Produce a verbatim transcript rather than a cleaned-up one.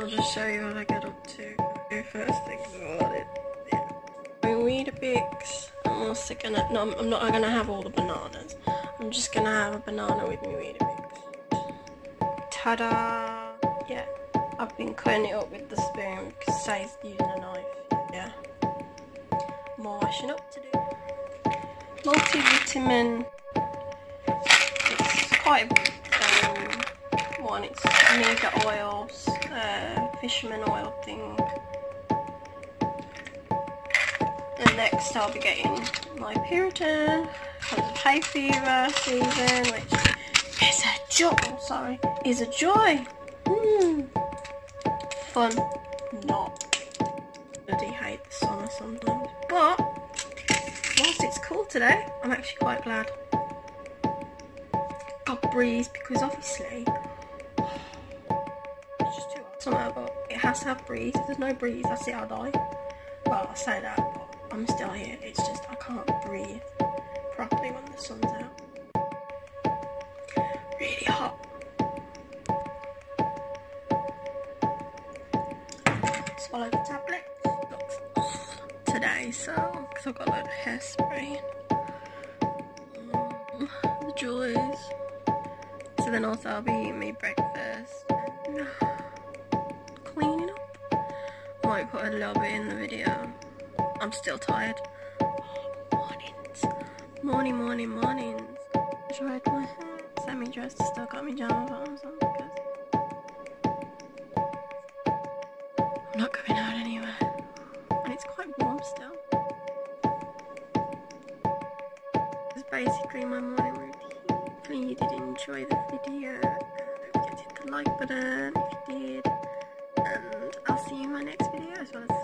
I'll just show you what I get up to. First thing about it. Yeah. My Weetabix. I'm also gonna. No, I'm not gonna have all the bananas. I'm just gonna have a banana with my Weetabix. Ta-da! Yeah. I've been cutting it up with the spoon because it says using a knife. Yeah. More washing up to do. Multivitamin. It's quite a um, one. It's omega oils, uh, fisherman oil thing. And next I'll be getting my Puritan because of hay fever season, which is a joy. Oh, sorry, is a joy. Mm. Fun, not. Bloody hate the summer sometimes, but whilst it's cool today, I'm actually quite glad. Got breeze because obviously it's just too hot summer, but it has to have breeze. If there's no breeze, that's it, I'll die. Well, I say that, but I'm still here. It's just I can't breathe properly when the sun's out. Really hot. Swallow the tablet. Looks off today, so because I've got a load of hairspray. Um, the joys. So then also I'll be eating me breakfast and cleaning up. Might put a little bit in the video. I'm still tired. Mornings. Morning, morning, mornings. Dried my hair. Semi-dressed, still got my jumper bottoms on because I'm not going out anywhere. And it's quite warm still. This is basically my morning routine. Hopefully you did enjoy the video. Don't forget to hit the like button if you did. And I'll see you in my next video as well as